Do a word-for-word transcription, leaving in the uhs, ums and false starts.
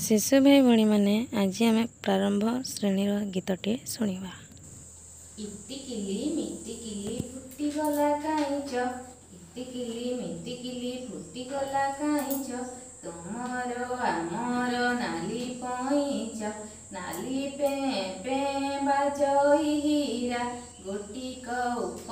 ଶିଶୁ ଭାଇ ଭଉଣୀମାନେ ଆଜି ଆମେ ପ୍ରାରମ୍ଭ ଶ୍ରେଣୀର ଗୀତଟିଏ ଶୁଣିବା। ଇଟିକିଲି ମିଟିକିଲି ଫୁଟିଗଲା କାଇଁଚ, ଇଟିକିଲି ମିଟିକିଲି ଫୁଟିଗଲା କାଇଁଚ, ତୁମର ଆମର ନାଲି ପଇଁଚ, ନାଲି ପେଁ ପେଁ ବାଜଇ ହୀରା, ଗୋଟିକ ଉପ